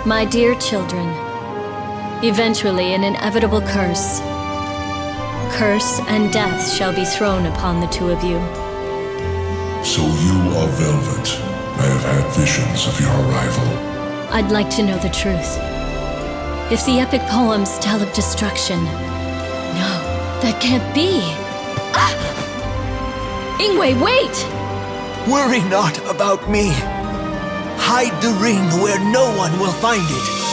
My dear children, eventually an inevitable curse and death shall be thrown upon the two of you. So you are Velvet. I have had visions of your arrival. I'd like to know the truth. If the epic poems tell of destruction... No, that can't be. Ah! Ingwe, wait! Worry not about me. Hide the ring where no one will find it.